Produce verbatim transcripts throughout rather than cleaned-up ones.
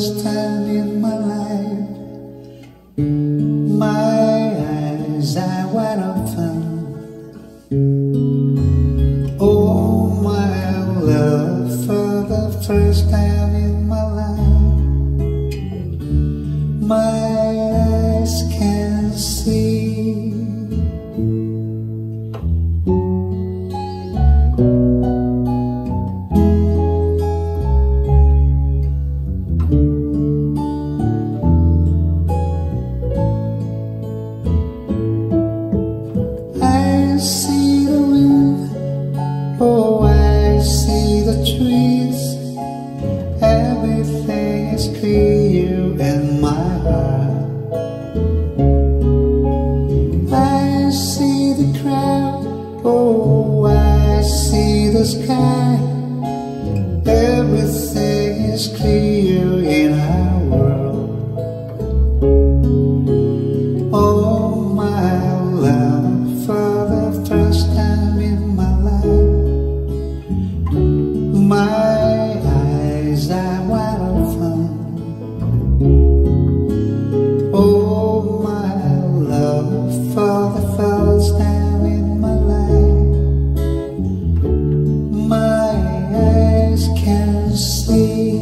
first time in my life, my eyes are wide open. Oh, my love, for the first time in my life, my eyes can see. I see the wind, oh, I see the trees. Everything is clear in my heart. I see the crowd, oh, I see the sky. Everything is clear in our world. Oh, my love, for the first time in my life, my eyes are wide open. Oh, my love, for the first time in my life, my eyes can see.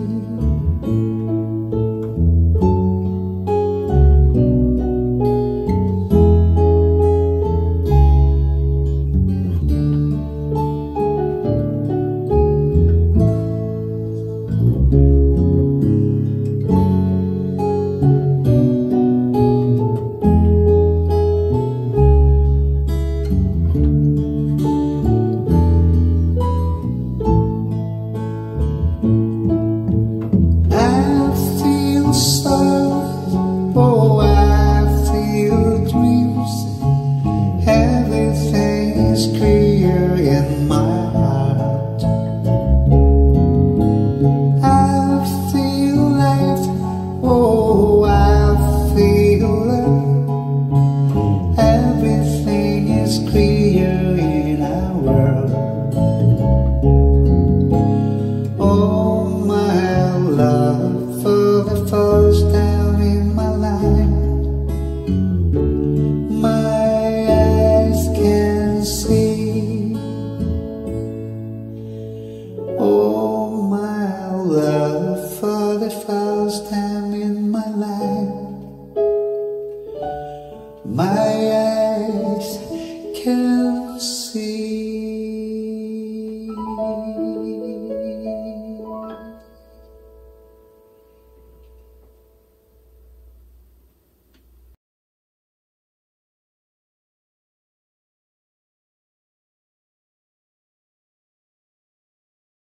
Oh, I feel dreams. Everything is clear in my heart. I feel life. Oh, I feel love. Everything is clear in our world. Oh, my love, for the first time in my life, my eyes can see. Oh, my love, for the first time in my life, my eyes can see.